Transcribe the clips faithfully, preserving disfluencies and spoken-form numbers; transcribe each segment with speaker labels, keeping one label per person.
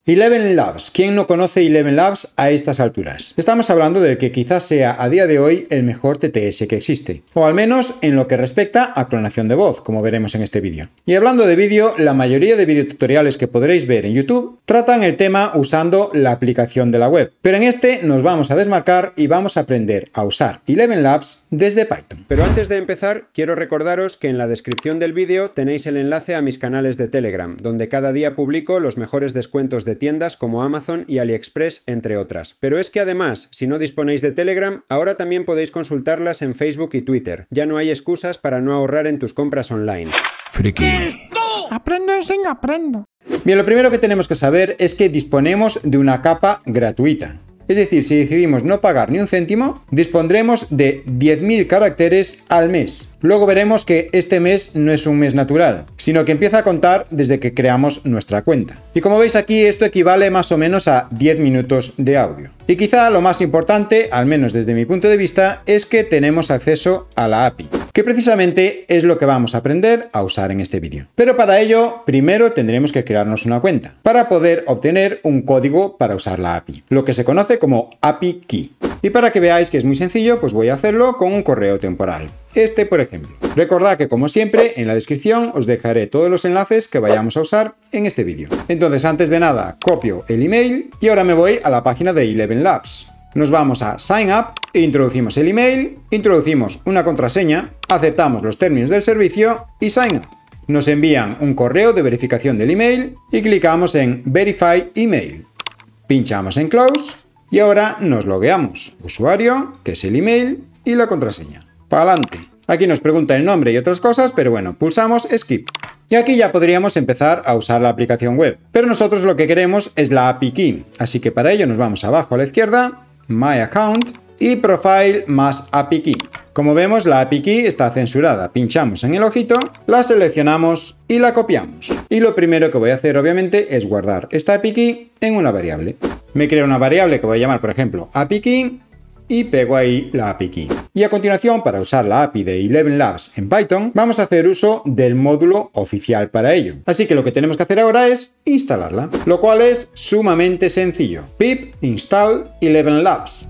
Speaker 1: Eleven Labs. ¿Quién no conoce Eleven Labs a estas alturas? Estamos hablando del que quizás sea a día de hoy el mejor T T S que existe, o al menos en lo que respecta a clonación de voz, como veremos en este vídeo. Y hablando de vídeo, la mayoría de videotutoriales que podréis ver en YouTube tratan el tema usando la aplicación de la web, pero en este nos vamos a desmarcar y vamos a aprender a usar Eleven Labs desde Python. Pero antes de empezar, quiero recordaros que en la descripción del vídeo tenéis el enlace a mis canales de Telegram, donde cada día publico los mejores descuentos de tiendas como Amazon y AliExpress, entre otras. Pero es que además, si no disponéis de Telegram, ahora también podéis consultarlas en Facebook y Twitter. Ya no hay excusas para no ahorrar en tus compras online.
Speaker 2: Friki. Aprendo, enseño, aprendo.
Speaker 1: Bien, lo primero que tenemos que saber es que disponemos de una capa gratuita. Es decir, si decidimos no pagar ni un céntimo, dispondremos de diez mil caracteres al mes. Luego veremos que este mes no es un mes natural, sino que empieza a contar desde que creamos nuestra cuenta. Y como veis aquí, esto equivale más o menos a diez minutos de audio. Y quizá lo más importante, al menos desde mi punto de vista, es que tenemos acceso a la A P I, que precisamente es lo que vamos a aprender a usar en este vídeo. Pero para ello, primero tendremos que crearnos una cuenta, para poder obtener un código para usar la A P I, lo que se conoce como A P I Key. Y para que veáis que es muy sencillo, pues voy a hacerlo con un correo temporal. Este, por ejemplo. Recordad que, como siempre, en la descripción os dejaré todos los enlaces que vayamos a usar en este vídeo. Entonces, antes de nada, copio el email y ahora me voy a la página de Eleven Labs. Nos vamos a Sign Up, introducimos el email, introducimos una contraseña, aceptamos los términos del servicio y Sign Up. Nos envían un correo de verificación del email y clicamos en Verify Email. Pinchamos en Close y ahora nos logueamos. Usuario, que es el email, y la contraseña. Para adelante. Aquí nos pregunta el nombre y otras cosas, pero bueno, pulsamos Skip. Y aquí ya podríamos empezar a usar la aplicación web. Pero nosotros lo que queremos es la A P I Key, así que para ello nos vamos abajo a la izquierda, My Account y Profile más A P I Key. Como vemos, la A P I Key está censurada. Pinchamos en el ojito, la seleccionamos y la copiamos. Y lo primero que voy a hacer, obviamente, es guardar esta A P I Key en una variable. Me creo una variable que voy a llamar, por ejemplo, A P I Key y pego ahí la A P I Key. Y a continuación, para usar la A P I de Eleven Labs en Python, vamos a hacer uso del módulo oficial para ello. Así que lo que tenemos que hacer ahora es instalarla, lo cual es sumamente sencillo. Pip install Eleven Labs.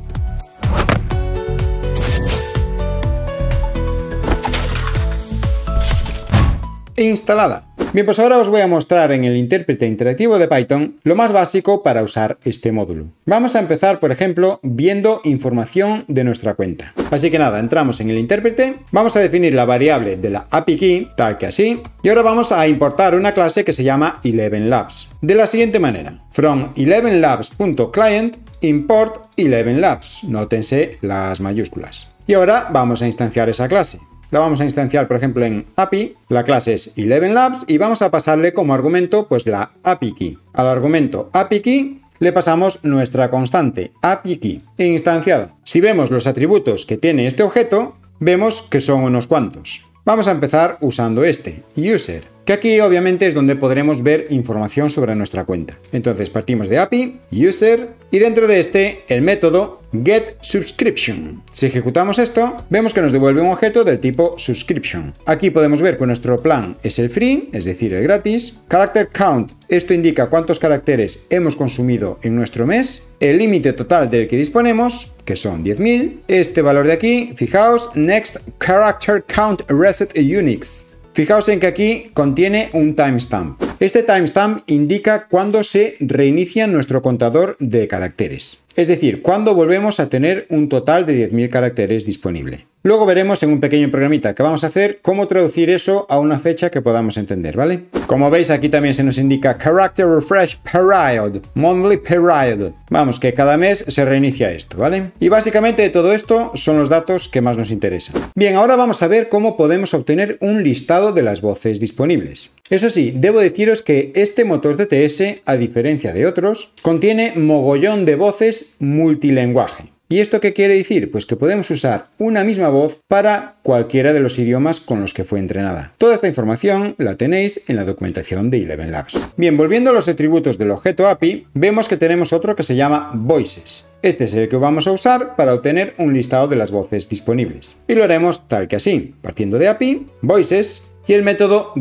Speaker 1: Instalada. Bien, pues ahora os voy a mostrar en el intérprete interactivo de Python lo más básico para usar este módulo. Vamos a empezar, por ejemplo, viendo información de nuestra cuenta. Así que nada, entramos en el intérprete, vamos a definir la variable de la A P I Key, tal que así, y ahora vamos a importar una clase que se llama Eleven Labs, de la siguiente manera. From eleven labs punto client import Eleven Labs. Nótense las mayúsculas. Y ahora vamos a instanciar esa clase. La vamos a instanciar, por ejemplo, en A P I, la clase es Eleven Labs y vamos a pasarle como argumento pues la A P I Key. Al argumento A P I Key le pasamos nuestra constante A P I Key instanciada. Si vemos los atributos que tiene este objeto, vemos que son unos cuantos. Vamos a empezar usando este, user, que aquí obviamente es donde podremos ver información sobre nuestra cuenta. Entonces partimos de A P I, user, y dentro de este el método getSubscription. Si ejecutamos esto, vemos que nos devuelve un objeto del tipo subscription. Aquí podemos ver que nuestro plan es el free, es decir, el gratis. Character count, esto indica cuántos caracteres hemos consumido en nuestro mes. El límite total del que disponemos, que son diez mil. Este valor de aquí, fijaos, next character count reset Unix. Fijaos en que aquí contiene un timestamp. Este timestamp indica cuándo se reinicia nuestro contador de caracteres. Es decir, cuándo volvemos a tener un total de diez mil caracteres disponible. Luego veremos en un pequeño programita que vamos a hacer cómo traducir eso a una fecha que podamos entender, ¿vale? Como veis, aquí también se nos indica Character Refresh Period, Monthly Period. Vamos, que cada mes se reinicia esto, ¿vale? Y básicamente todo esto son los datos que más nos interesan. Bien, ahora vamos a ver cómo podemos obtener un listado de las voces disponibles. Eso sí, debo deciros que este motor T T S, a diferencia de otros, contiene mogollón de voces multilenguaje. ¿Y esto qué quiere decir? Pues que podemos usar una misma voz para cualquiera de los idiomas con los que fue entrenada. Toda esta información la tenéis en la documentación de Eleven Labs. Bien, volviendo a los atributos del objeto A P I, vemos que tenemos otro que se llama Voices. Este es el que vamos a usar para obtener un listado de las voces disponibles. Y lo haremos tal que así, partiendo de A P I, Voices, y el método getInformation.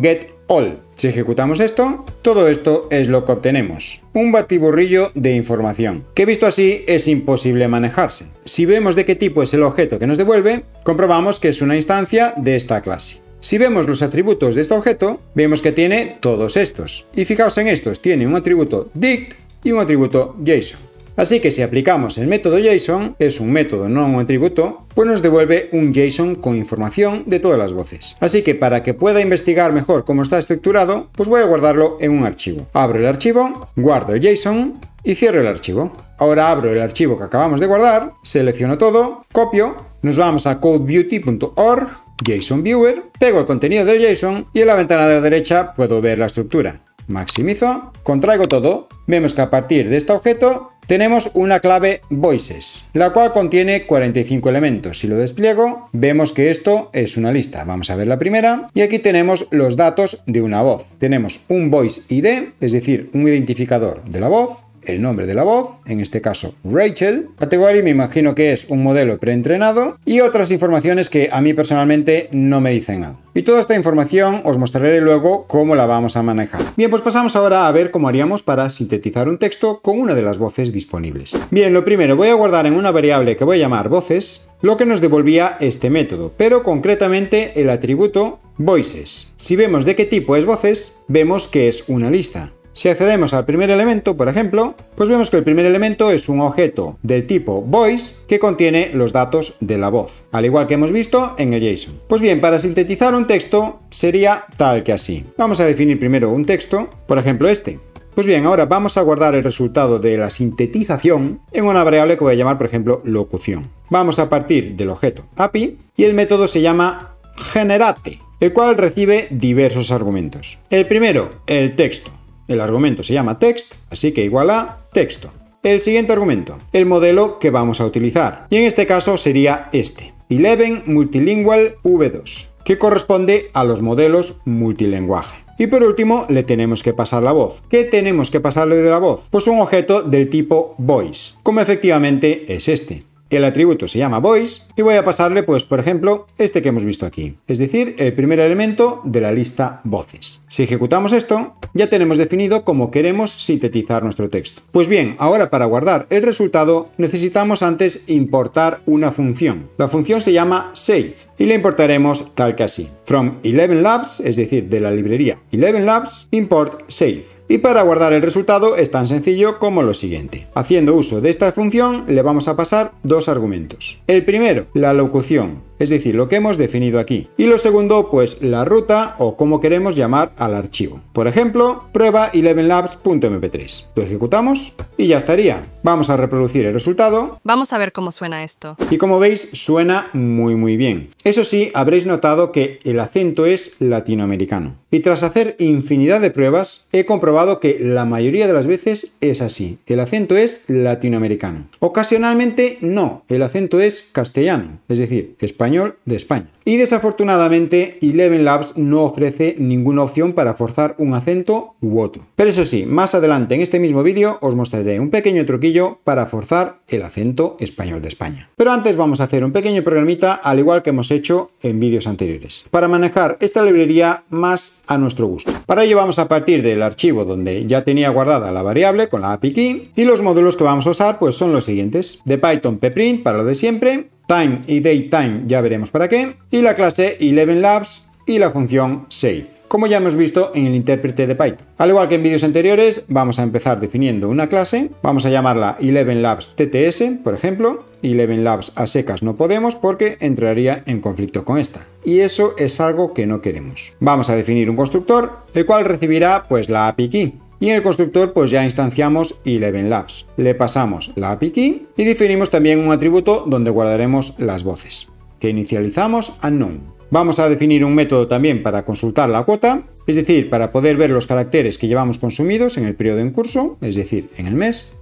Speaker 1: all. Si ejecutamos esto, todo esto es lo que obtenemos. Un batiburrillo de información, que visto así es imposible manejarse. Si vemos de qué tipo es el objeto que nos devuelve, comprobamos que es una instancia de esta clase. Si vemos los atributos de este objeto, vemos que tiene todos estos. Y fijaos en estos, tiene un atributo dict y un atributo JSON. Así que si aplicamos el método JSON, es un método, no un atributo, pues nos devuelve un JSON con información de todas las voces. Así que para que pueda investigar mejor cómo está estructurado, pues voy a guardarlo en un archivo. Abro el archivo, guardo el JSON y cierro el archivo. Ahora abro el archivo que acabamos de guardar, selecciono todo, copio, nos vamos a codebeauty punto org, JSON Viewer, pego el contenido del JSON y en la ventana de la derecha puedo ver la estructura. Maximizo, contraigo todo, vemos que a partir de este objeto tenemos una clave voices, la cual contiene cuarenta y cinco elementos. Si lo despliego, vemos que esto es una lista. Vamos a ver la primera y aquí tenemos los datos de una voz. Tenemos un voice I D, es decir, un identificador de la voz, el nombre de la voz, en este caso Rachel, categoría me imagino que es un modelo preentrenado y otras informaciones que a mí personalmente no me dicen nada. Y toda esta información os mostraré luego cómo la vamos a manejar. Bien, pues pasamos ahora a ver cómo haríamos para sintetizar un texto con una de las voces disponibles. Bien, lo primero, voy a guardar en una variable que voy a llamar voces lo que nos devolvía este método, pero concretamente el atributo voices. Si vemos de qué tipo es voces, vemos que es una lista. Si accedemos al primer elemento, por ejemplo, pues vemos que el primer elemento es un objeto del tipo voice que contiene los datos de la voz, al igual que hemos visto en el JSON. Pues bien, para sintetizar un texto sería tal que así. Vamos a definir primero un texto, por ejemplo este. Pues bien, ahora vamos a guardar el resultado de la sintetización en una variable que voy a llamar, por ejemplo, locución. Vamos a partir del objeto A P I y el método se llama generate, el cual recibe diversos argumentos. El primero, el texto. El argumento se llama text, así que igual a texto. El siguiente argumento, el modelo que vamos a utilizar. Y en este caso sería este, once Multilingual V dos, que corresponde a los modelos multilenguaje. Y por último, le tenemos que pasar la voz. ¿Qué tenemos que pasarle de la voz? Pues un objeto del tipo voice, como efectivamente es este. El atributo se llama voice y voy a pasarle, pues, por ejemplo, este que hemos visto aquí, es decir, el primer elemento de la lista voces. Si ejecutamos esto, ya tenemos definido cómo queremos sintetizar nuestro texto. Pues bien, ahora para guardar el resultado necesitamos antes importar una función. La función se llama save y la importaremos tal que así. From eleven labs, es decir, de la librería eleven labs, import save. Y para guardar el resultado es tan sencillo como lo siguiente. Haciendo uso de esta función le vamos a pasar dos argumentos. El primero, la locución, es decir, lo que hemos definido aquí. Y lo segundo, pues la ruta o cómo queremos llamar al archivo. Por ejemplo, prueba eleven labs punto eme pe tres. Lo ejecutamos y ya estaría. Vamos a reproducir el resultado.
Speaker 3: Vamos a ver cómo suena esto.
Speaker 1: Y como veis, suena muy muy bien. Eso sí, habréis notado que el acento es latinoamericano. Y tras hacer infinidad de pruebas, he comprobado que la mayoría de las veces es así. El acento es latinoamericano. Ocasionalmente no, el acento es castellano, es decir, español de España. Y desafortunadamente eleven labs no ofrece ninguna opción para forzar un acento u otro. Pero eso sí, más adelante en este mismo vídeo os mostraré un pequeño truquillo para forzar el acento español de España. Pero antes vamos a hacer un pequeño programita al igual que hemos hecho en vídeos anteriores, para manejar esta librería más a nuestro gusto. Para ello vamos a partir del archivo donde ya tenía guardada la variable con la A P I key y los módulos que vamos a usar pues son los siguientes. De Python pprint para lo de siempre, time y datetime ya veremos para qué, y la clase eleven labs y la función save, como ya hemos visto en el intérprete de Python. Al igual que en vídeos anteriores, vamos a empezar definiendo una clase, vamos a llamarla eleven labs T T S, por ejemplo. eleven labs a secas no podemos porque entraría en conflicto con esta. Y eso es algo que no queremos. Vamos a definir un constructor, el cual recibirá pues la A P I key. Y en el constructor pues ya instanciamos eleven labs. Le pasamos la A P I key y definimos también un atributo donde guardaremos las voces, que inicializamos unknown. Vamos a definir un método también para consultar la cuota, es decir, para poder ver los caracteres que llevamos consumidos en el periodo en curso, es decir, en el mes.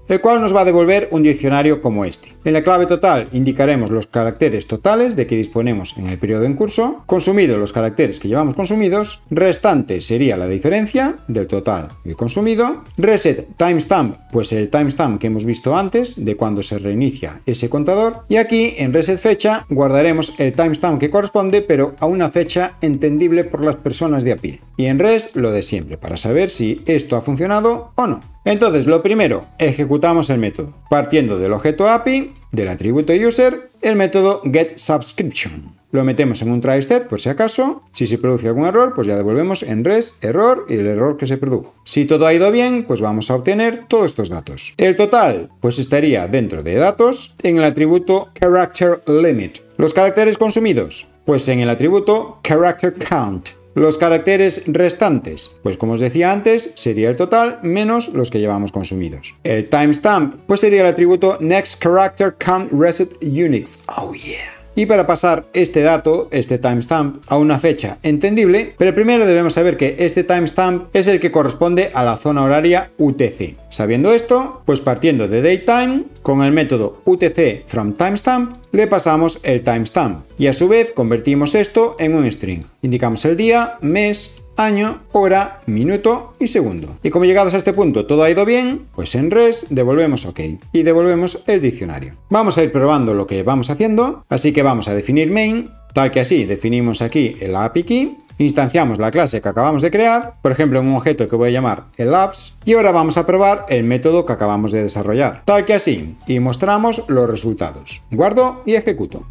Speaker 1: el cual nos va a devolver un diccionario como este. En la clave total indicaremos los caracteres totales de que disponemos en el periodo en curso, consumido los caracteres que llevamos consumidos, restante sería la diferencia del total y consumido, reset timestamp, pues el timestamp que hemos visto antes de cuando se reinicia ese contador, y aquí en reset fecha guardaremos el timestamp que corresponde pero a una fecha entendible por las personas de a pie. Y en res lo de siempre, para saber si esto ha funcionado o no. Entonces, lo primero, ejecutamos el método. Partiendo del objeto A P I, del atributo user, el método getSubscription. Lo metemos en un try step por si acaso. Si se produce algún error, pues ya devolvemos en res error y el error que se produjo. Si todo ha ido bien, pues vamos a obtener todos estos datos. El total, pues estaría dentro de datos en el atributo characterLimit. Los caracteres consumidos, pues en el atributo characterCount. Los caracteres restantes, pues como os decía antes, sería el total menos los que llevamos consumidos. El timestamp, pues sería el atributo nextCharacterCountResetUnix. Oh yeah. Y para pasar este dato, este timestamp, a una fecha entendible, pero primero debemos saber que este timestamp es el que corresponde a la zona horaria U T C. Sabiendo esto, pues partiendo de datetime, con el método UTC-FromTimestamp, le pasamos el timestamp y a su vez convertimos esto en un string. Indicamos el día, mes, año, hora, minuto y segundo. Y como llegados a este punto todo ha ido bien, pues en res devolvemos OK y devolvemos el diccionario. Vamos a ir probando lo que vamos haciendo, así que vamos a definir main, tal que así definimos aquí el A P I key, instanciamos la clase que acabamos de crear, por ejemplo en un objeto que voy a llamar el apps, y ahora vamos a probar el método que acabamos de desarrollar, tal que así, y mostramos los resultados. Guardo y ejecuto.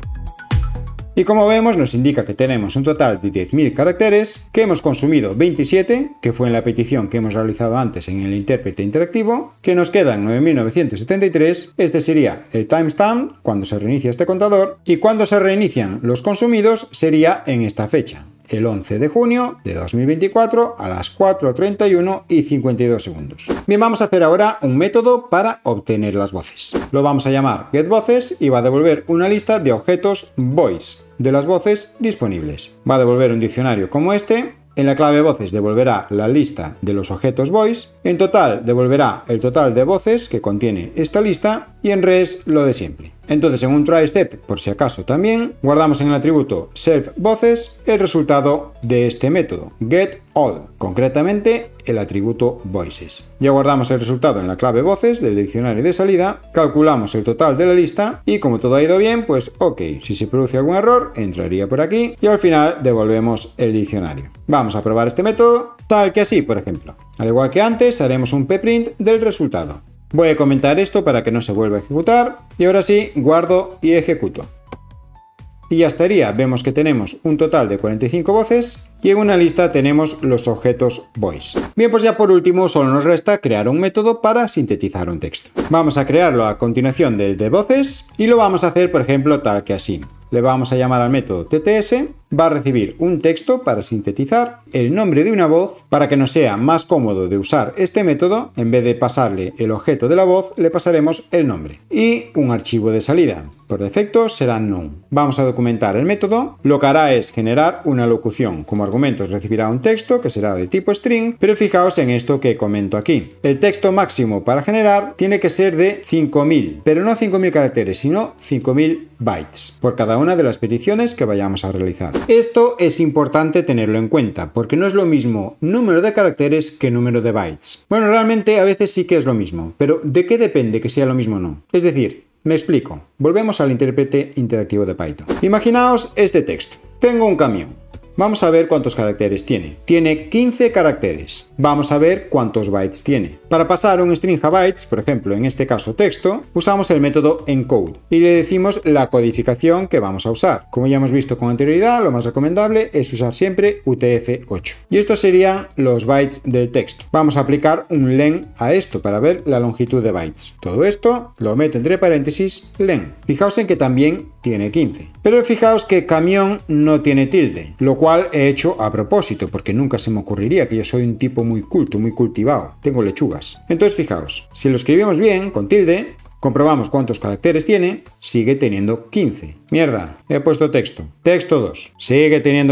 Speaker 1: Y como vemos nos indica que tenemos un total de diez mil caracteres, que hemos consumido veintisiete, que fue en la petición que hemos realizado antes en el intérprete interactivo, que nos quedan nueve mil novecientos setenta y tres, este sería el timestamp cuando se reinicia este contador, y cuando se reinician los consumidos sería en esta fecha, el once de junio de dos mil veinticuatro a las cuatro treinta y uno y cincuenta y dos segundos. Bien, vamos a hacer ahora un método para obtener las voces. Lo vamos a llamar getVoces y va a devolver una lista de objetos voice de las voces disponibles. Va a devolver un diccionario como este. En la clave voces devolverá la lista de los objetos voice, en total devolverá el total de voces que contiene esta lista y en res lo de siempre. Entonces en un try step, por si acaso también, guardamos en el atributo selfVoces el resultado de este método, getAll, concretamente el atributo voices. Ya guardamos el resultado en la clave voces del diccionario de salida, calculamos el total de la lista y como todo ha ido bien, pues ok, si se produce algún error, entraría por aquí y al final devolvemos el diccionario. Vamos a probar este método, tal que así, por ejemplo. Al igual que antes, haremos un pprint del resultado. Voy a comentar esto para que no se vuelva a ejecutar y ahora sí, guardo y ejecuto. Y ya estaría, vemos que tenemos un total de cuarenta y cinco voces y en una lista tenemos los objetos voice. Bien, pues ya por último solo nos resta crear un método para sintetizar un texto. Vamos a crearlo a continuación del de voces y lo vamos a hacer por ejemplo tal que así. Le vamos a llamar al método T T S, va a recibir un texto para sintetizar el nombre de una voz. Para que nos sea más cómodo de usar este método, en vez de pasarle el objeto de la voz, le pasaremos el nombre. Y un archivo de salida. Por defecto será none. Vamos a documentar el método. Lo que hará es generar una locución. Como argumentos recibirá un texto que será de tipo string, pero fijaos en esto que comento aquí. El texto máximo para generar tiene que ser de cinco mil, pero no cinco mil caracteres, sino cinco mil bytes, por cada una de las peticiones que vayamos a realizar. Esto es importante tenerlo en cuenta, porque no es lo mismo número de caracteres que número de bytes. Bueno, realmente a veces sí que es lo mismo, pero ¿de qué depende que sea lo mismo o no? Es decir, me explico. Volvemos al intérprete interactivo de Python. Imaginaos este texto. Tengo un camión. Vamos a ver cuántos caracteres tiene. Tiene quince caracteres. Vamos a ver cuántos bytes tiene. Para pasar un string a bytes, por ejemplo, en este caso texto, usamos el método encode y le decimos la codificación que vamos a usar. Como ya hemos visto con anterioridad, lo más recomendable es usar siempre U T F ocho. Y estos serían los bytes del texto. Vamos a aplicar un len a esto para ver la longitud de bytes. Todo esto lo meto entre paréntesis len. Fijaos en que también tiene quince. Pero fijaos que camión no tiene tilde, lo cual he hecho a propósito, porque nunca se me ocurriría, que yo soy un tipo muy culto, muy cultivado. Tengo lechugas. Entonces fijaos, si lo escribimos bien, con tilde, comprobamos cuántos caracteres tiene, sigue teniendo quince. Mierda, he puesto texto. Texto dos, sigue teniendo quince.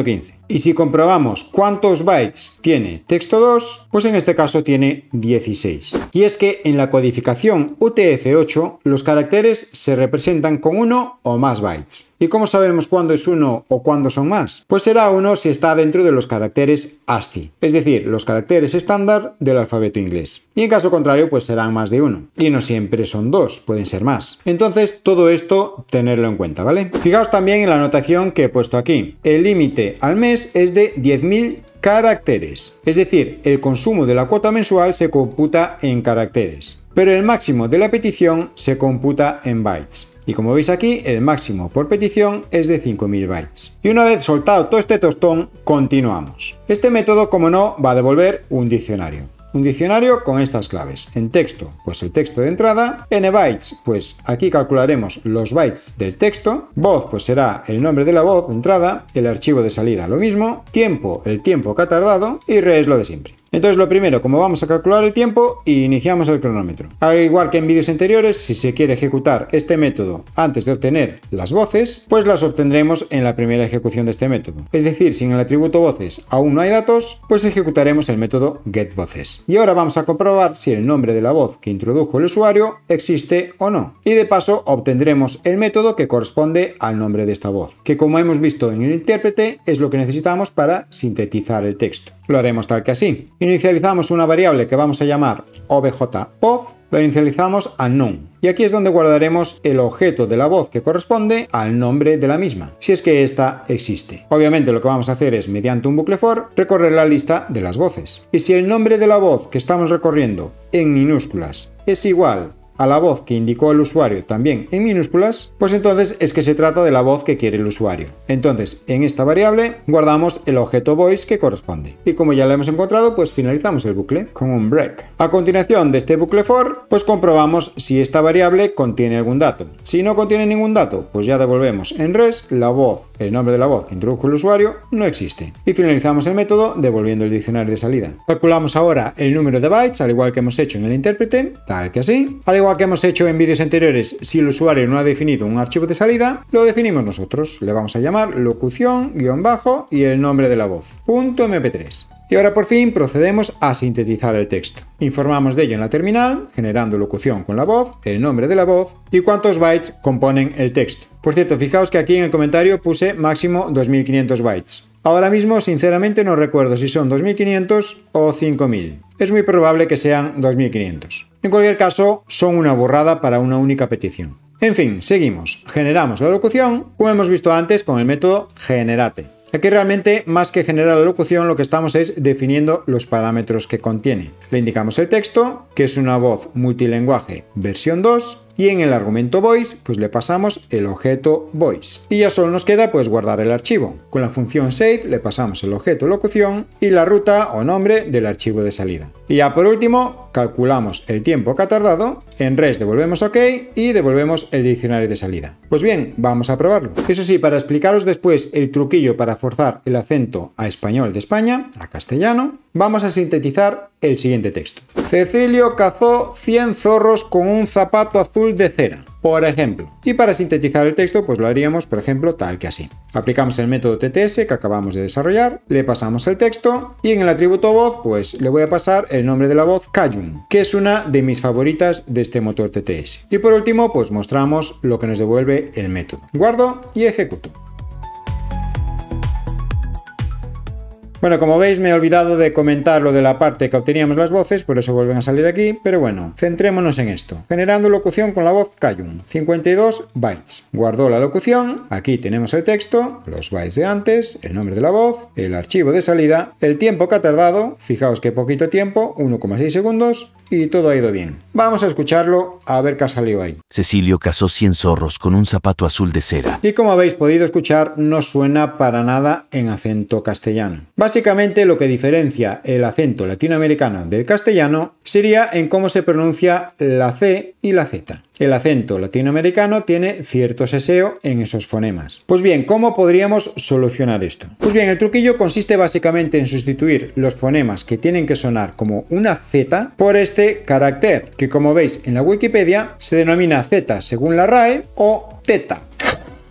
Speaker 1: Y si comprobamos cuántos bytes tiene texto dos, pues en este caso tiene dieciséis. Y es que en la codificación U T F ocho los caracteres se representan con uno o más bytes. ¿Y cómo sabemos cuándo es uno o cuándo son más? Pues será uno si está dentro de los caracteres ASCII, es decir, los caracteres estándar del alfabeto inglés. Y en caso contrario, pues serán más de uno. Y no siempre son dos, pueden ser más. Entonces, todo esto tenerlo en cuenta, ¿vale? Fijaos también en la anotación que he puesto aquí. El límite al mes es de diez mil caracteres, es decir, el consumo de la cuota mensual se computa en caracteres, pero el máximo de la petición se computa en bytes. Y como veis aquí, el máximo por petición es de cinco mil bytes. Y una vez soltado todo este tostón, continuamos. Este método, como no, va a devolver un diccionario. Un diccionario con estas claves. En texto, pues el texto de entrada. En bytes, pues aquí calcularemos los bytes del texto. Voz, pues será el nombre de la voz de entrada. El archivo de salida, lo mismo. Tiempo, el tiempo que ha tardado. Y res, lo de siempre. Entonces lo primero, como vamos a calcular el tiempo, iniciamos el cronómetro. Al igual que en vídeos anteriores, si se quiere ejecutar este método antes de obtener las voces, pues las obtendremos en la primera ejecución de este método. Es decir, si en el atributo voces aún no hay datos, pues ejecutaremos el método getVoces. Y ahora vamos a comprobar si el nombre de la voz que introdujo el usuario existe o no. Y de paso obtendremos el método que corresponde al nombre de esta voz, que como hemos visto en el intérprete es lo que necesitamos para sintetizar el texto. Lo haremos tal que así. Inicializamos una variable que vamos a llamar objvoz, lo inicializamos a none. Y aquí es donde guardaremos el objeto de la voz que corresponde al nombre de la misma, si es que ésta existe. Obviamente lo que vamos a hacer es, mediante un bucle for, recorrer la lista de las voces. Y si el nombre de la voz que estamos recorriendo en minúsculas es igual a la voz que indicó el usuario también en minúsculas, pues entonces es que se trata de la voz que quiere el usuario. Entonces, en esta variable guardamos el objeto voice que corresponde. Y como ya lo hemos encontrado, pues finalizamos el bucle con un break. A continuación de este bucle for, pues comprobamos si esta variable contiene algún dato. Si no contiene ningún dato, pues ya devolvemos en res la voz, el nombre de la voz que introdujo el usuario no existe. Y finalizamos el método devolviendo el diccionario de salida. Calculamos ahora el número de bytes, al igual que hemos hecho en el intérprete, tal que así. Al igual que hemos hecho en vídeos anteriores, si el usuario no ha definido un archivo de salida, lo definimos nosotros. Le vamos a llamar locución, guión bajo y el nombre de la voz, punto eme pe tres. Y ahora por fin procedemos a sintetizar el texto. Informamos de ello en la terminal, generando locución con la voz, el nombre de la voz y cuántos bytes componen el texto. Por cierto, fijaos que aquí en el comentario puse máximo dos mil quinientos bytes. Ahora mismo, sinceramente, no recuerdo si son dos mil quinientos o cinco mil. Es muy probable que sean dos mil quinientos. En cualquier caso, son una burrada para una única petición. En fin, seguimos. Generamos la locución, como hemos visto antes con el método generate. Aquí realmente, más que generar la locución, lo que estamos es definiendo los parámetros que contiene. Le indicamos el texto, que es una voz multilenguaje versión dos, y en el argumento voice, pues le pasamos el objeto voice. Y ya solo nos queda pues guardar el archivo. Con la función save le pasamos el objeto locución y la ruta o nombre del archivo de salida. Y ya por último, calculamos el tiempo que ha tardado, en res devolvemos OK y devolvemos el diccionario de salida. Pues bien, vamos a probarlo. Eso sí, para explicaros después el truquillo para forzar el acento a español de España, a castellano, vamos a sintetizar el siguiente texto. Cecilio cazó cien zorros con un zapato azul de cera, por ejemplo. Y para sintetizar el texto, pues lo haríamos, por ejemplo, tal que así. Aplicamos el método T T S que acabamos de desarrollar, le pasamos el texto y en el atributo voz, pues le voy a pasar el nombre de la voz Cayun, que es una de mis favoritas de este motor T T S. Y por último, pues mostramos lo que nos devuelve el método. Guardo y ejecuto. Bueno, como veis me he olvidado de comentar lo de la parte que obteníamos las voces, por eso vuelven a salir aquí, pero bueno, centrémonos en esto. Generando locución con la voz Cayun, cincuenta y dos bytes. Guardó la locución, aquí tenemos el texto, los bytes de antes, el nombre de la voz, el archivo de salida, el tiempo que ha tardado, fijaos que poquito tiempo, uno coma seis segundos, y todo ha ido bien. Vamos a escucharlo a ver qué ha salido ahí.
Speaker 3: Cecilio cazó cien zorros con un zapato azul de cera.
Speaker 1: Y como habéis podido escuchar, no suena para nada en acento castellano. Básicamente lo que diferencia el acento latinoamericano del castellano sería en cómo se pronuncia la C y la Z. El acento latinoamericano tiene cierto seseo en esos fonemas. Pues bien, ¿cómo podríamos solucionar esto? Pues bien, el truquillo consiste básicamente en sustituir los fonemas que tienen que sonar como una Z por este carácter, que como veis en la Wikipedia se denomina Z según la R A E o teta.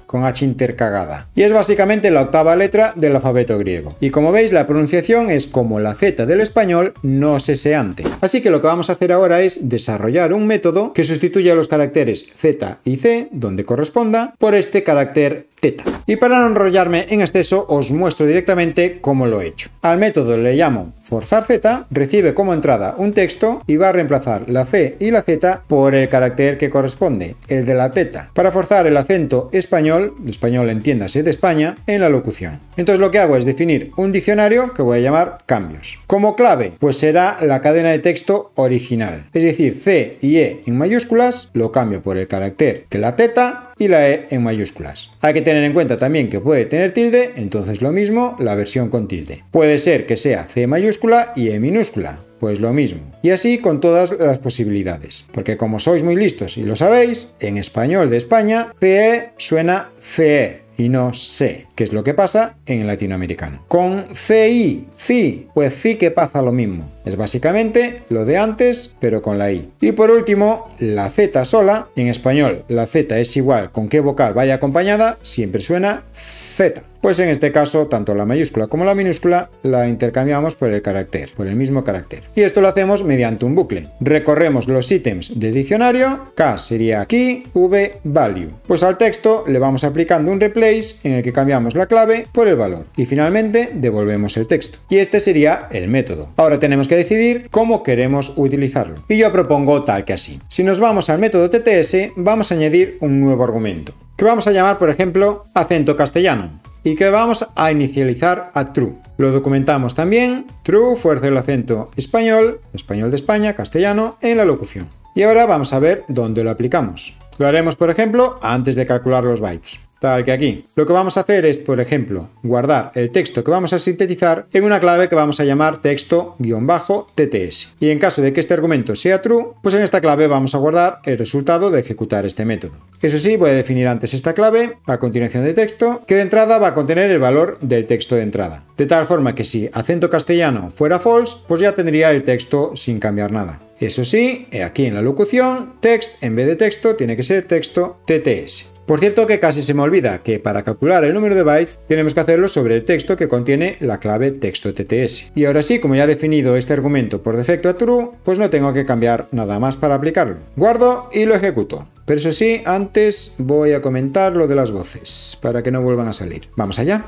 Speaker 1: con H intercagada. Y es básicamente la octava letra del alfabeto griego. Y como veis, la pronunciación es como la Z del español no seseante. Así que lo que vamos a hacer ahora es desarrollar un método que sustituya los caracteres Z y C, donde corresponda, por este carácter teta. Y para no enrollarme en exceso, os muestro directamente cómo lo he hecho. Al método le llamo forzar Z, recibe como entrada un texto y va a reemplazar la C y la Z por el carácter que corresponde, el de la teta, para forzar el acento español, de español entiéndase de España, en la locución. Entonces lo que hago es definir un diccionario que voy a llamar cambios. Como clave, pues será la cadena de texto original, es decir, C y E en mayúsculas, lo cambio por el carácter de la teta y la E en mayúsculas. Hay que tener en cuenta también que puede tener tilde, entonces lo mismo la versión con tilde. Puede ser que sea C mayúscula y E minúscula, pues lo mismo. Y así con todas las posibilidades. Porque como sois muy listos y lo sabéis, en español de España, C E suena C E y no C, que es lo que pasa en el latinoamericano. Con C I, ci, pues sí que pasa lo mismo. Es básicamente lo de antes, pero con la I. Y por último, la Z sola. En español, la Z es igual con qué vocal vaya acompañada, siempre suena Z. Pues en este caso, tanto la mayúscula como la minúscula la intercambiamos por el carácter, por el mismo carácter. Y esto lo hacemos mediante un bucle. Recorremos los ítems del diccionario, K sería key, V value. Pues al texto le vamos aplicando un replace en el que cambiamos la clave por el valor. Y finalmente devolvemos el texto. Y este sería el método. Ahora tenemos que decidir cómo queremos utilizarlo. Y yo propongo tal que así. Si nos vamos al método T T S, vamos a añadir un nuevo argumento, que vamos a llamar, por ejemplo, acento castellano, y que vamos a inicializar a true. Lo documentamos también, true, fuerza el acento español, español de España, castellano, en la locución. Y ahora vamos a ver dónde lo aplicamos. Lo haremos, por ejemplo, antes de calcular los bytes. Tal que aquí. Lo que vamos a hacer es, por ejemplo, guardar el texto que vamos a sintetizar en una clave que vamos a llamar texto-T T S. Y en caso de que este argumento sea true, pues en esta clave vamos a guardar el resultado de ejecutar este método. Eso sí, voy a definir antes esta clave, a continuación de texto, que de entrada va a contener el valor del texto de entrada. De tal forma que si acento castellano fuera false, pues ya tendría el texto sin cambiar nada. Eso sí, aquí en la locución, text en vez de texto tiene que ser texto T T S. Por cierto que casi se me olvida que para calcular el número de bytes tenemos que hacerlo sobre el texto que contiene la clave texto T T S. Y ahora sí, como ya he definido este argumento por defecto a true, pues no tengo que cambiar nada más para aplicarlo. Guardo y lo ejecuto. Pero eso sí, antes voy a comentar lo de las voces, para que no vuelvan a salir. Vamos allá.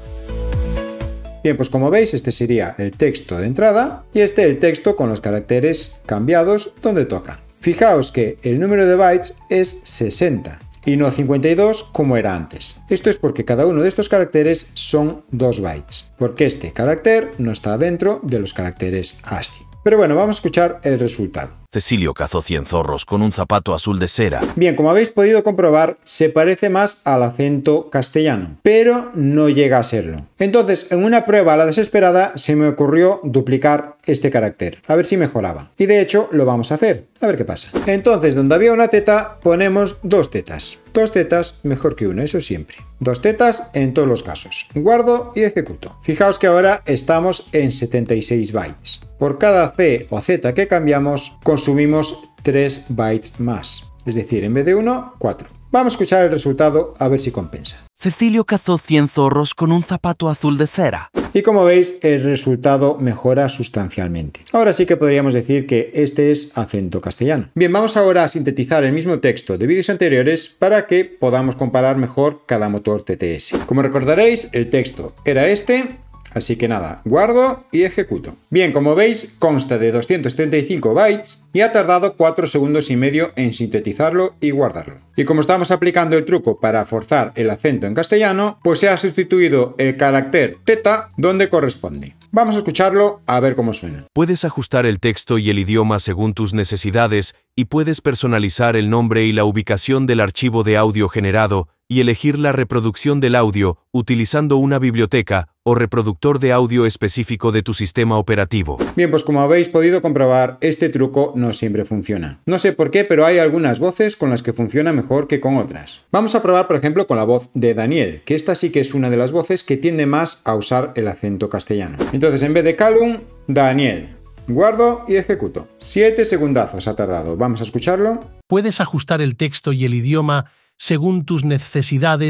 Speaker 1: Bien, pues como veis, este sería el texto de entrada y este el texto con los caracteres cambiados donde toca. Fijaos que el número de bytes es sesenta. Y no cincuenta y dos como era antes. Esto es porque cada uno de estos caracteres son dos bytes, porque este carácter no está dentro de los caracteres ASCII. Pero bueno, vamos a escuchar el resultado.
Speaker 3: Cecilio cazó cien zorros con un zapato azul de cera.
Speaker 1: Bien, como habéis podido comprobar, se parece más al acento castellano, pero no llega a serlo. Entonces, en una prueba a la desesperada, se me ocurrió duplicar este carácter, a ver si mejoraba. Y de hecho, lo vamos a hacer, a ver qué pasa. Entonces, donde había una teta, ponemos dos tetas. Dos tetas mejor que una, eso siempre. Dos tetas en todos los casos. Guardo y ejecuto. Fijaos que ahora estamos en setenta y seis bytes. Por cada C o Z que cambiamos, consumimos tres bytes más. Es decir, en vez de uno, cuatro. Vamos a escuchar el resultado a ver si compensa.
Speaker 3: Cecilio cazó cien zorros con un zapato azul de cera.
Speaker 1: Y como veis, el resultado mejora sustancialmente. Ahora sí que podríamos decir que este es acento castellano. Bien, vamos ahora a sintetizar el mismo texto de vídeos anteriores para que podamos comparar mejor cada motor T T S. Como recordaréis, el texto era este. Así que nada, guardo y ejecuto. Bien, como veis, consta de doscientos treinta y cinco bytes y ha tardado cuatro segundos y medio en sintetizarlo y guardarlo. Y como estamos aplicando el truco para forzar el acento en castellano, pues se ha sustituido el carácter teta donde corresponde. Vamos a escucharlo a ver cómo suena.
Speaker 3: Puedes ajustar el texto y el idioma según tus necesidades y puedes personalizar el nombre y la ubicación del archivo de audio generado y elegir la reproducción del audio utilizando una biblioteca o reproductor de audio específico de tu sistema operativo.
Speaker 1: Bien, pues como habéis podido comprobar, este truco no siempre funciona. No sé por qué, pero hay algunas voces con las que funciona mejor que con otras. Vamos a probar, por ejemplo, con la voz de Daniel, que esta sí que es una de las voces que tiende más a usar el acento castellano. Entonces, en vez de Calum, Daniel. Guardo y ejecuto. Siete segundazos ha tardado. Vamos a escucharlo.
Speaker 4: Puedes ajustar el texto y el idioma según tus necesidades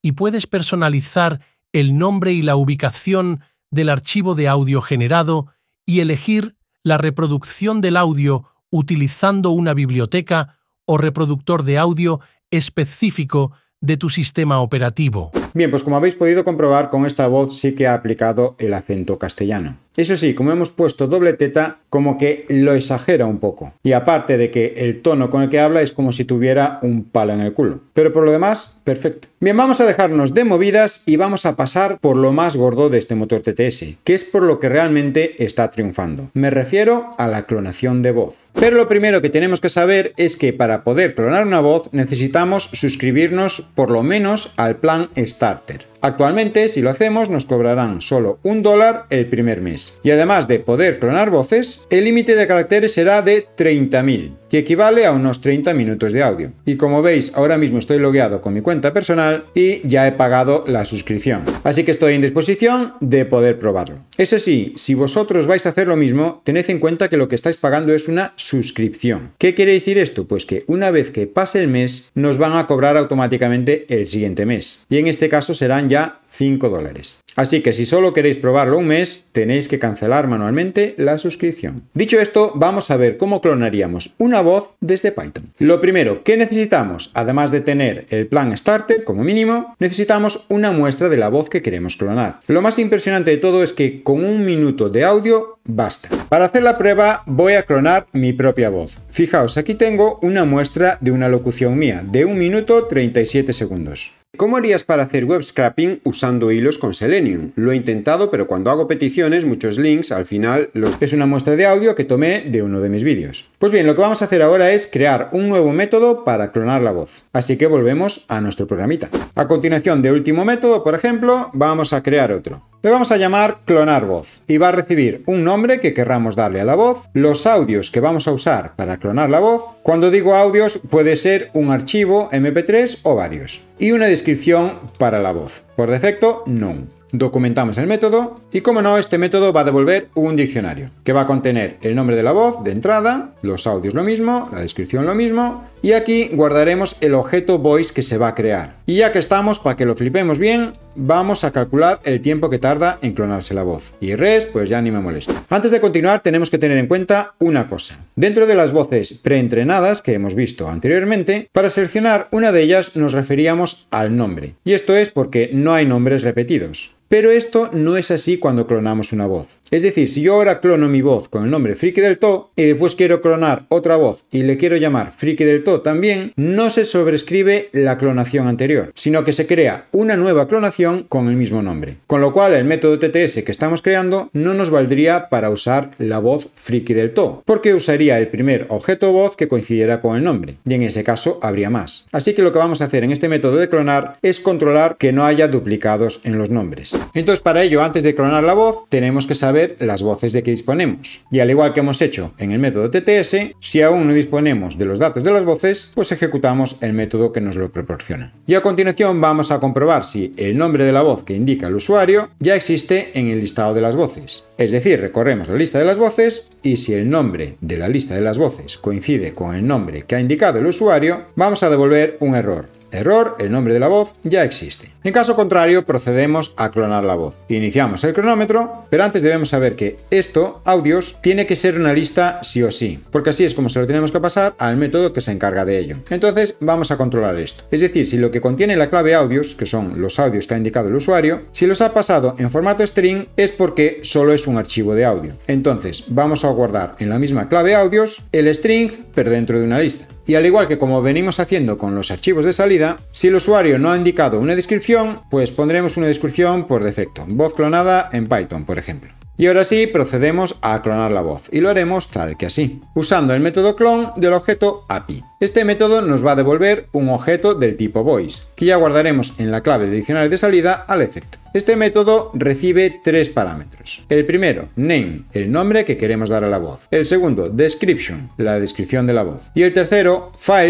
Speaker 4: y puedes personalizar el nombre y la ubicación del archivo de audio generado y elegir la reproducción del audio utilizando una biblioteca o reproductor de audio específico de tu sistema operativo.
Speaker 1: Bien, pues como habéis podido comprobar, con esta voz sí que ha aplicado el acento castellano. Eso sí, como hemos puesto doble teta, como que lo exagera un poco. Y aparte de que el tono con el que habla es como si tuviera un palo en el culo. Pero por lo demás, perfecto. Bien, vamos a dejarnos de movidas y vamos a pasar por lo más gordo de este motor T T S, que es por lo que realmente está triunfando. Me refiero a la clonación de voz. Pero lo primero que tenemos que saber es que para poder clonar una voz necesitamos suscribirnos por lo menos al plan Starter. Actualmente, si lo hacemos, nos cobrarán solo un dólar el primer mes. Y además de poder clonar voces, el límite de caracteres será de treinta mil, que equivale a unos treinta minutos de audio. Y como veis, ahora mismo estoy logueado con mi cuenta personal y ya he pagado la suscripción. Así que estoy en disposición de poder probarlo. Eso sí, si vosotros vais a hacer lo mismo, tened en cuenta que lo que estáis pagando es una suscripción. ¿Qué quiere decir esto? Pues que una vez que pase el mes, nos van a cobrar automáticamente el siguiente mes. Y en este caso serán ya ya cinco dólares. Así que si solo queréis probarlo un mes, tenéis que cancelar manualmente la suscripción. Dicho esto, vamos a ver cómo clonaríamos una voz desde Python. Lo primero, ¿qué necesitamos? Además de tener el plan Starter como mínimo, necesitamos una muestra de la voz que queremos clonar. Lo más impresionante de todo es que con un minuto de audio basta. Para hacer la prueba voy a clonar mi propia voz. Fijaos, aquí tengo una muestra de una locución mía de un minuto treinta y siete segundos. ¿Cómo harías para hacer web scraping usando hilos con Selenium? Lo he intentado, pero cuando hago peticiones, muchos links, al final los... es una muestra de audio que tomé de uno de mis vídeos. Pues bien, lo que vamos a hacer ahora es crear un nuevo método para clonar la voz. Así que volvemos a nuestro programita. A continuación de último método, por ejemplo, vamos a crear otro. Le vamos a llamar clonar voz y va a recibir un nombre que querramos darle a la voz, los audios que vamos a usar para clonar la voz. Cuando digo audios, puede ser un archivo eme pe tres o varios. Y una descripción para la voz. Por defecto, none. Documentamos el método y, como no, este método va a devolver un diccionario que va a contener el nombre de la voz de entrada, los audios lo mismo, la descripción lo mismo, y aquí guardaremos el objeto voice que se va a crear. Y ya que estamos, para que lo flipemos bien, vamos a calcular el tiempo que tarda en clonarse la voz. Y res, pues ya ni me molesta. Antes de continuar, tenemos que tener en cuenta una cosa. Dentro de las voces preentrenadas que hemos visto anteriormente, para seleccionar una de ellas nos referíamos al nombre. Y esto es porque no hay nombres repetidos. Pero esto no es así cuando clonamos una voz. Es decir, si yo ahora clono mi voz con el nombre Friki del To y después quiero clonar otra voz y le quiero llamar Friki del To también, no se sobrescribe la clonación anterior, sino que se crea una nueva clonación con el mismo nombre. Con lo cual el método T T S que estamos creando no nos valdría para usar la voz Friki del To, porque usaría el primer objeto voz que coincidiera con el nombre, y en ese caso habría más. Así que lo que vamos a hacer en este método de clonar es controlar que no haya duplicados en los nombres. Entonces, para ello, antes de clonar la voz, tenemos que saber las voces de que disponemos. Y al igual que hemos hecho en el método T T S, si aún no disponemos de los datos de las voces, pues ejecutamos el método que nos lo proporciona. Y a continuación vamos a comprobar si el nombre de la voz que indica el usuario ya existe en el listado de las voces. Es decir, recorremos la lista de las voces y si el nombre de la lista de las voces coincide con el nombre que ha indicado el usuario, vamos a devolver un error. Error, el nombre de la voz ya existe. En caso contrario, procedemos a clonar la voz. Iniciamos el cronómetro, pero antes debemos saber que esto, audios, tiene que ser una lista sí o sí, porque así es como se lo tenemos que pasar al método que se encarga de ello. Entonces, vamos a controlar esto. Es decir, si lo que contiene la clave audios, que son los audios que ha indicado el usuario, si los ha pasado en formato string, es porque solo es un archivo de audio. Entonces, vamos a guardar en la misma clave audios el string, pero dentro de una lista. Y al igual que como venimos haciendo con los archivos de salida, si el usuario no ha indicado una descripción, pues pondremos una descripción por defecto, voz clonada en Python, por ejemplo. Y ahora sí, procedemos a clonar la voz, y lo haremos tal que así, usando el método clone del objeto A P I. Este método nos va a devolver un objeto del tipo voice, que ya guardaremos en la clave del diccionario de salida al efecto. Este método recibe tres parámetros. El primero, name, el nombre que queremos dar a la voz. El segundo, description, la descripción de la voz. Y el tercero, files,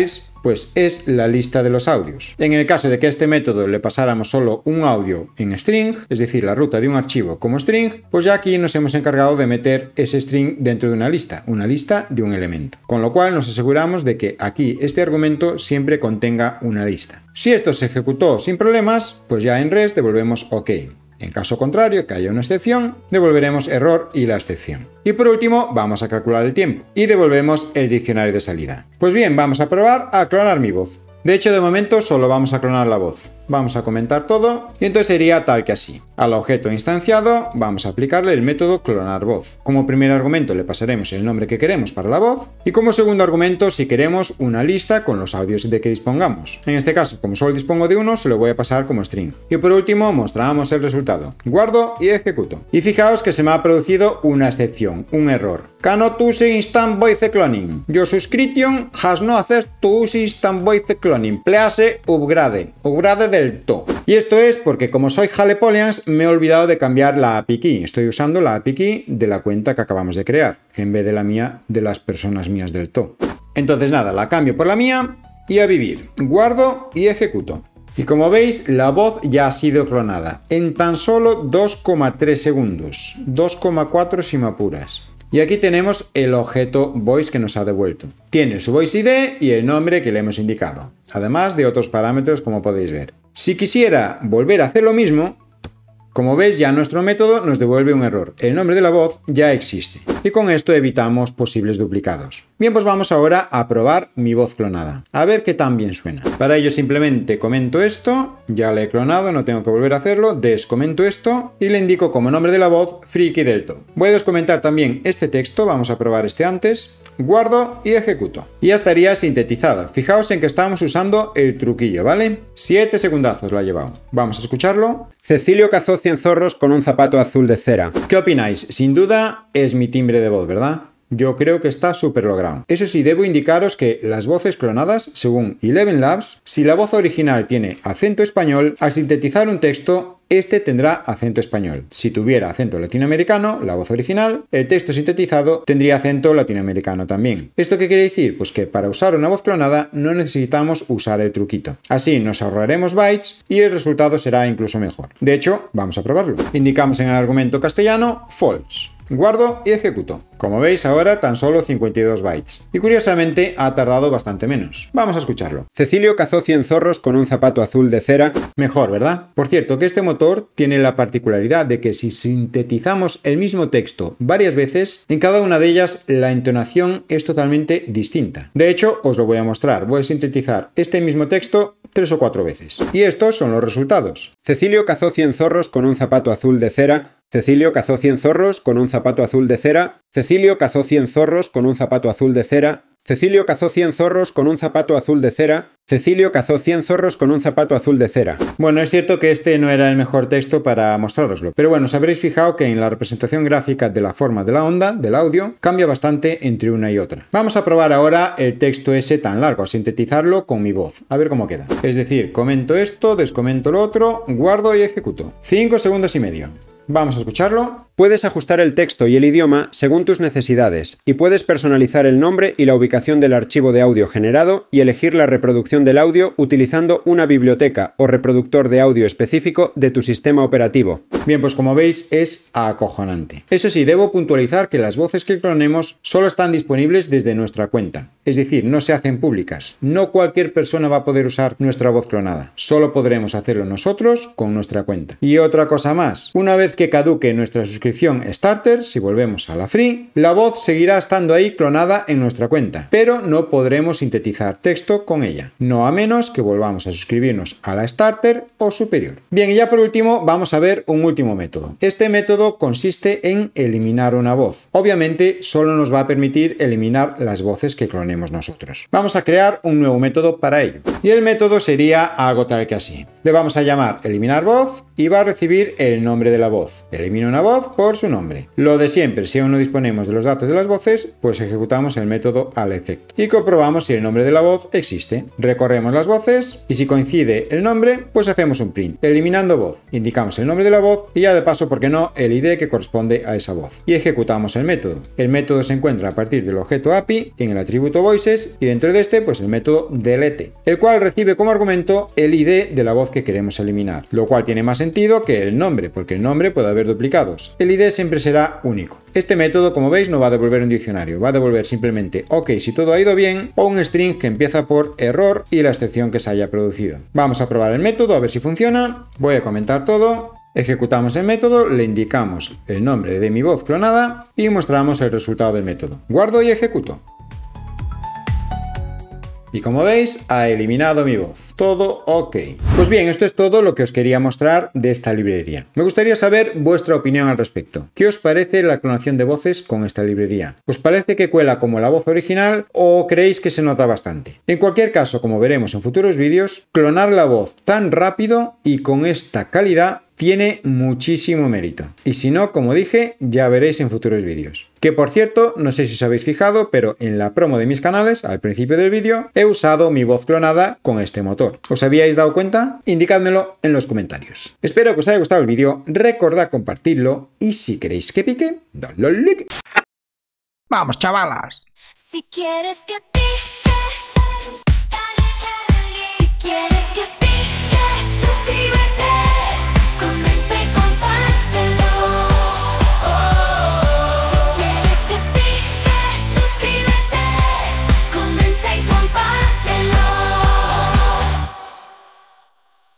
Speaker 1: Pues es la lista de los audios. En el caso de que a este método le pasáramos solo un audio en string, es decir, la ruta de un archivo como string, pues ya aquí nos hemos encargado de meter ese string dentro de una lista, una lista de un elemento. Con lo cual nos aseguramos de que aquí este argumento siempre contenga una lista. Si esto se ejecutó sin problemas, pues ya en REST devolvemos OK. En caso contrario, que haya una excepción, devolveremos error y la excepción. Y por último, vamos a calcular el tiempo y devolvemos el diccionario de salida. Pues bien, vamos a probar a clonar mi voz. De hecho, de momento solo vamos a clonar la voz. Vamos a comentar todo y entonces sería tal que así. Al objeto instanciado vamos a aplicarle el método clonar voz. Como primer argumento le pasaremos el nombre que queremos para la voz y como segundo argumento si queremos una lista con los audios de que dispongamos. En este caso, como solo dispongo de uno, se lo voy a pasar como string. Y por último mostramos el resultado. Guardo y ejecuto. Y fijaos que se me ha producido una excepción, un error. Cannot use instant voice cloning. Your subscription has no access to use instant voice cloning. Please upgrade. Upgrade del to. Y esto es porque como soy Jalepolians me he olvidado de cambiar la A P I key. Estoy usando la A P I key de la cuenta que acabamos de crear, en vez de la mía de las personas mías del to. Entonces nada, la cambio por la mía y a vivir. Guardo y ejecuto. Y como veis, la voz ya ha sido clonada en tan solo dos coma tres segundos. dos coma cuatro si me apuras. Y aquí tenemos el objeto voice que nos ha devuelto. Tiene su voice I D y el nombre que le hemos indicado, además de otros parámetros como podéis ver. Si quisiera volver a hacer lo mismo, como veis ya nuestro método nos devuelve un error. El nombre de la voz ya existe. Y con esto evitamos posibles duplicados. Bien, pues vamos ahora a probar mi voz clonada. A ver qué tan bien suena. Para ello simplemente comento esto. Ya le he clonado, no tengo que volver a hacerlo. Descomento esto y le indico como nombre de la voz Friki del To. Voy a descomentar también este texto. Vamos a probar este antes. Guardo y ejecuto. Y ya estaría sintetizado. Fijaos en que estamos usando el truquillo, ¿vale? Siete segundazos lo ha llevado. Vamos a escucharlo.
Speaker 5: Cecilio cazó cien zorros con un zapato azul de cera.
Speaker 1: ¿Qué opináis? Sin duda es mi timbre de voz, ¿verdad? Yo creo que está súper logrado. Eso sí, debo indicaros que las voces clonadas, según Eleven Labs, si la voz original tiene acento español, al sintetizar un texto, este tendrá acento español. Si tuviera acento latinoamericano, la voz original, el texto sintetizado tendría acento latinoamericano también. ¿Esto qué quiere decir? Pues que para usar una voz clonada no necesitamos usar el truquito. Así nos ahorraremos bytes y el resultado será incluso mejor. De hecho, vamos a probarlo. Indicamos en el argumento castellano false. Guardo y ejecuto. Como veis ahora tan solo cincuenta y dos bytes. Y curiosamente ha tardado bastante menos. Vamos a escucharlo.
Speaker 5: Cecilio cazó cien zorros con un zapato azul de cera.
Speaker 1: Mejor, ¿verdad? Por cierto, que este motor tiene la particularidad de que si sintetizamos el mismo texto varias veces, en cada una de ellas la entonación es totalmente distinta. De hecho, os lo voy a mostrar. Voy a sintetizar este mismo texto tres o cuatro veces. Y estos son los resultados.
Speaker 5: Cecilio cazó cien zorros con un zapato azul de cera. Cecilio cazó cien zorros con un zapato azul de cera. Cecilio cazó cien zorros con un zapato azul de cera. Cecilio cazó cien zorros con un zapato azul de cera. Cecilio cazó cien zorros con un zapato azul de cera.
Speaker 1: Bueno, es cierto que este no era el mejor texto para mostrároslo, pero bueno, os habréis fijado que en la representación gráfica de la forma de la onda, del audio, cambia bastante entre una y otra. Vamos a probar ahora el texto ese tan largo, a sintetizarlo con mi voz, a ver cómo queda. Es decir, comento esto, descomento lo otro, guardo y ejecuto. cinco segundos y medio. Vamos a escucharlo.
Speaker 5: Puedes ajustar el texto y el idioma según tus necesidades y puedes personalizar el nombre y la ubicación del archivo de audio generado y elegir la reproducción del audio utilizando una biblioteca o reproductor de audio específico de tu sistema operativo.
Speaker 1: Bien, pues como veis es acojonante. Eso sí, debo puntualizar que las voces que clonemos solo están disponibles desde nuestra cuenta. Es decir, no se hacen públicas. No cualquier persona va a poder usar nuestra voz clonada. Solo podremos hacerlo nosotros con nuestra cuenta. Y otra cosa más. Una vez que caduque nuestra suscripción Starter, si volvemos a la Free, la voz seguirá estando ahí clonada en nuestra cuenta, pero no podremos sintetizar texto con ella. No a menos que volvamos a suscribirnos a la Starter o superior. Bien, y ya por último vamos a ver un último método. Este método consiste en eliminar una voz. Obviamente solo nos va a permitir eliminar las voces que clonemos nosotros. Vamos a crear un nuevo método para ello. Y el método sería algo tal que así. Le vamos a llamar eliminar voz y va a recibir el nombre de la voz. voz. Elimino una voz por su nombre. Lo de siempre, si aún no disponemos de los datos de las voces, pues ejecutamos el método al efecto. Y comprobamos si el nombre de la voz existe. Recorremos las voces y si coincide el nombre, pues hacemos un print. Eliminando voz, indicamos el nombre de la voz y ya de paso, ¿por qué no?, el I D que corresponde a esa voz. Y ejecutamos el método. El método se encuentra a partir del objeto A P I en el atributo voices y dentro de este, pues el método delete, el cual recibe como argumento el I D de la voz que queremos eliminar, lo cual tiene más sentido que el nombre, porque el nombre puede haber duplicados. El I D siempre será único. Este método, como veis, no va a devolver un diccionario, va a devolver simplemente OK si todo ha ido bien o un string que empieza por error y la excepción que se haya producido. Vamos a probar el método a ver si funciona. Voy a comentar todo. Ejecutamos el método, le indicamos el nombre de mi voz clonada y mostramos el resultado del método. Guardo y ejecuto. Y como veis, ha eliminado mi voz. Todo ok. Pues bien, esto es todo lo que os quería mostrar de esta librería. Me gustaría saber vuestra opinión al respecto. ¿Qué os parece la clonación de voces con esta librería? ¿Os parece que cuela como la voz original o creéis que se nota bastante? En cualquier caso, como veremos en futuros vídeos, clonar la voz tan rápido y con esta calidad tiene muchísimo mérito. Y si no, como dije, ya veréis en futuros vídeos. Que por cierto, no sé si os habéis fijado, pero en la promo de mis canales, al principio del vídeo, he usado mi voz clonada con este motor. ¿Os habíais dado cuenta? Indicádmelo en los comentarios. Espero que os haya gustado el vídeo, recordad compartirlo y si queréis que pique, dadle al like.
Speaker 2: Vamos, chavalas.
Speaker 6: Si quieres que